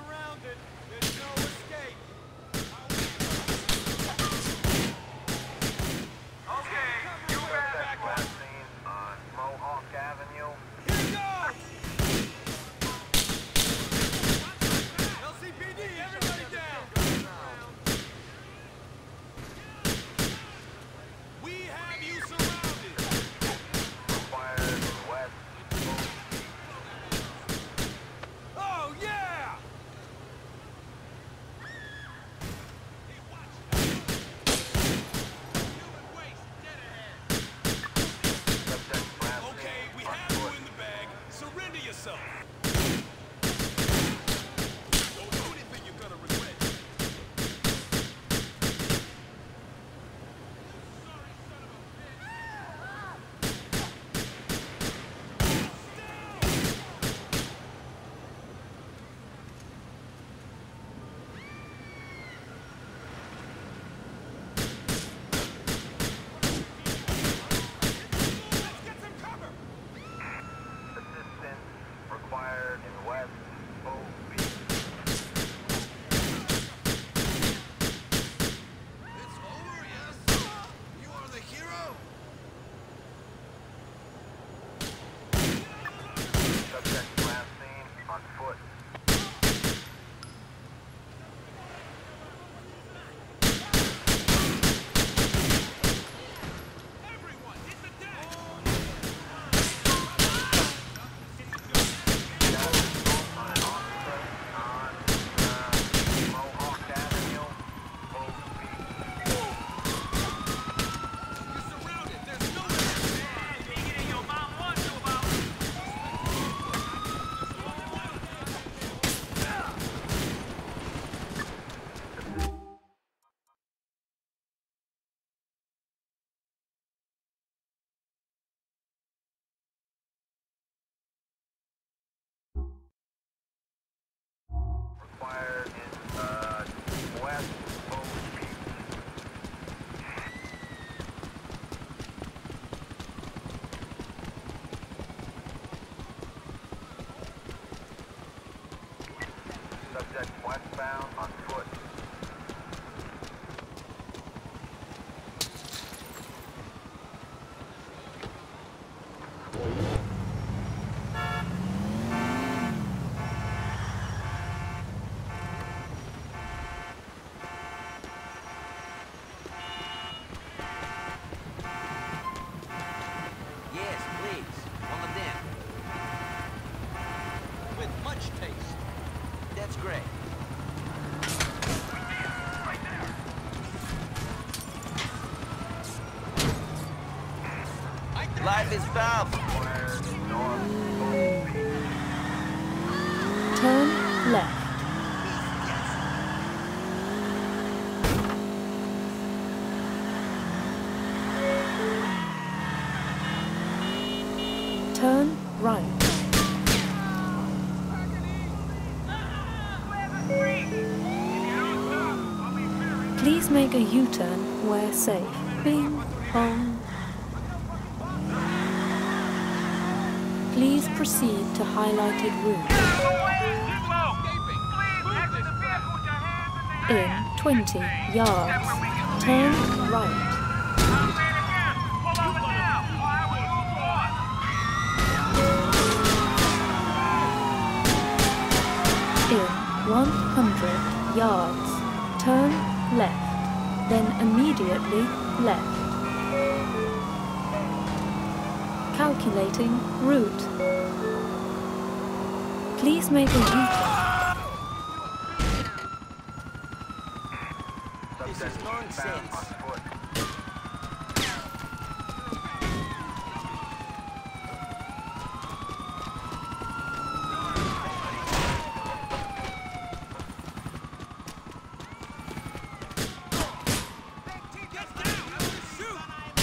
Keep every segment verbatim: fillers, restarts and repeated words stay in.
surrounded. There's no escape. Okay, you have that last scene on Mohawk Avenue. Here we go! L C P D, everybody down! We have you surrounded. Required west. Oh, yeah! Subject last Okay, scene we on have you foot. in the bag. Surrender yourself. Don't do anything you're gonna regret. Let's get some cover. Assistance required in west O B. It's over, yes? You are the hero? Subject last scene on foot. Everyone, hit the deck! On an officer on uh, Mohawk Avenue, O B. You're surrounded. There's no escape. Required in uh, west O B. Subject westbound on foot. Yes, please. On the den. With much taste. That's great. Life is valve. Required in north O B. Turn left. Turn right. Please make a U-turn where safe. Bing, bong. Please proceed to highlighted route. In twenty yards. Turn right. In one hundred yards. Turn left. Then immediately left. Calculating route. Please make a U-turn. This is Subject eastbound nonsense. on foot. Get down! Shoot!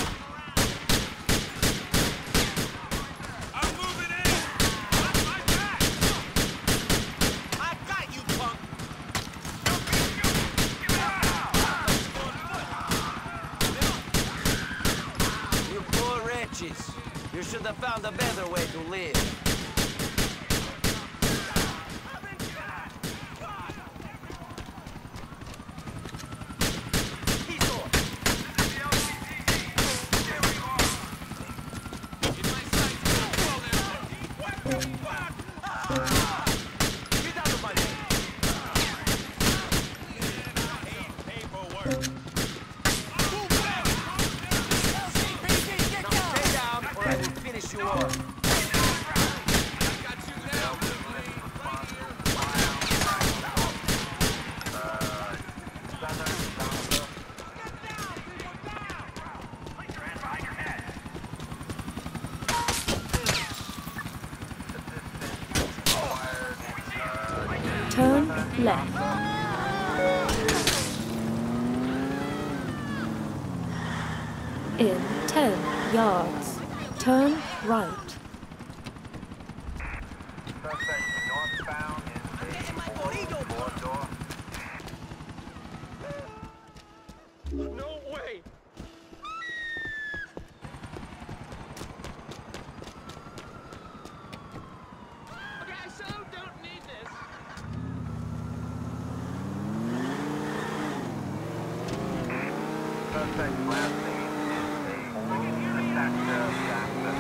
I'm moving in! Watch my back! I got you, punk! You poor wretches. You should have found a better way to live. left. In ten yards, turn right. Suspect northbound in the fourth door. No way! Okay, I so don't need this. Suspect last name is a attack Jackson.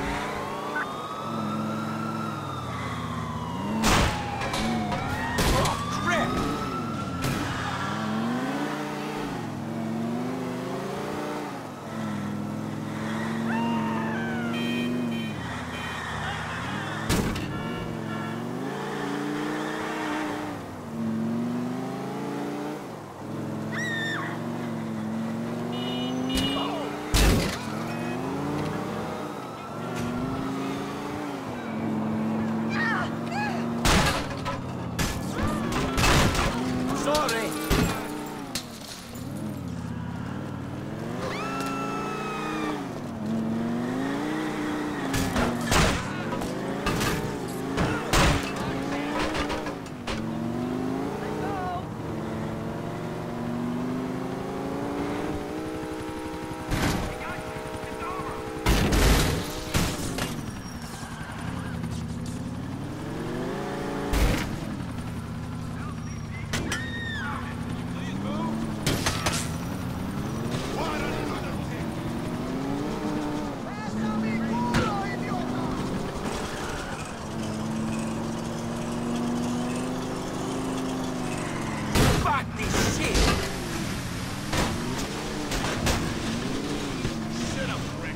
Sorry. Fuck this shit! Shut up, Rick.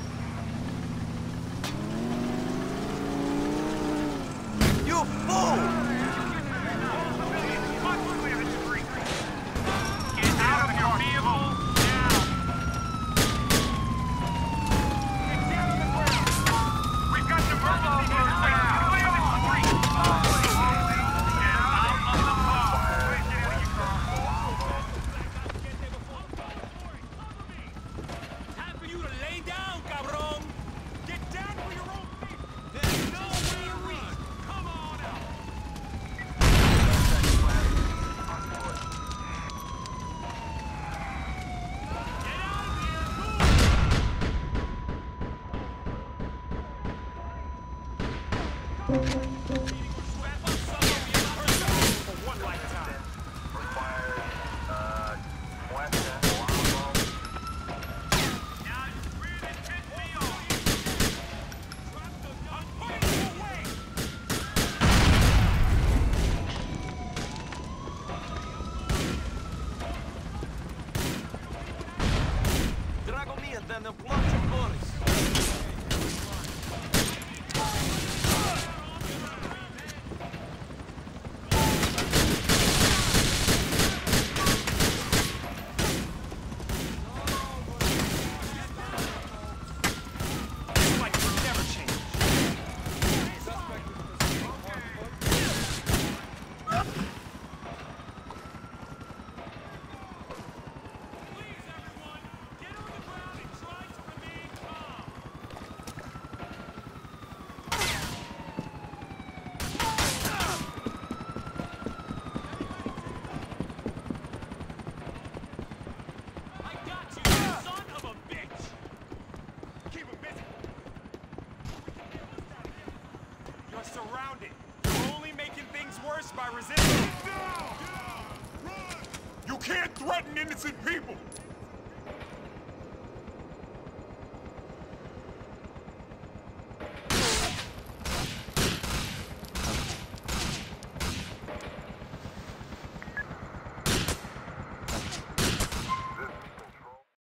You fool! Get out of your vehicle now! Get down on the ground! We've got the emergency now! Clear the street! Get out of the car! Time for you to lay down, cabron! Get down for your own feet! There's no way to run! Come on out! Get out of here! Move! Strap up, son of a person for one lifetime. Requires, uh, Western Wambo. Now you really piss me off! Drop the gun! Put it away! Drago me and then plunge of Boris. Like you never change. Please, everyone, get on the ground and try to remain calm. I got you, son of a bitch! Keep him busy. You're surrounded. You're only making things worse by resisting. You can't threaten innocent people!